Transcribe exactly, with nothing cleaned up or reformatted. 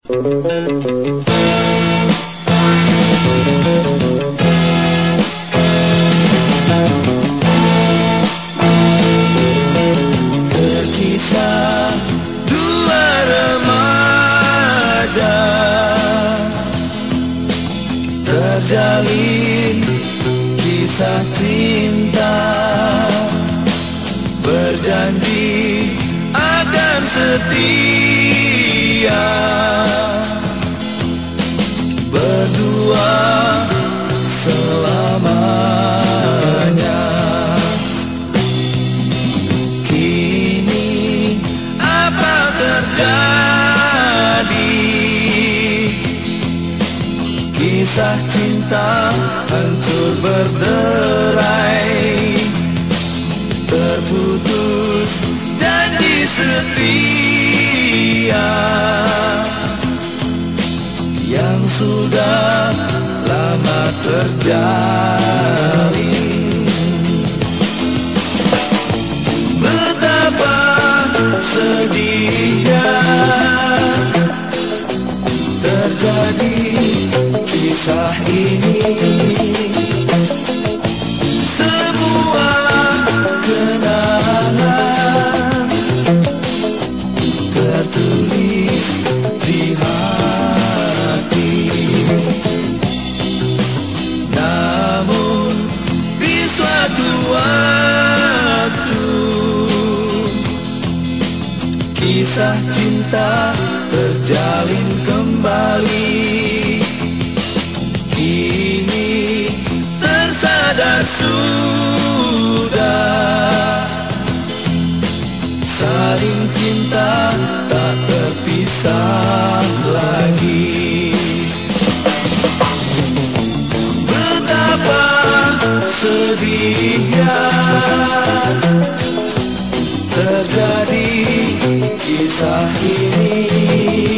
Berkisah dua remaja terjalin kisah cinta, berjanji akan setia berdua selamanya. Kini apa terjadi? Kisah cinta hancur berderai, terputus janji setia yang sudah lama terjalin. Betapa sedihnya terjadi kisah ini, semua kenangan tertulis di hati. Namun di suatu waktu kisah cinta terjalin kembali. Kini tersadar sudah saling cinta tak terpisah lagi. Betapa sedihnya terjadi kisah ini.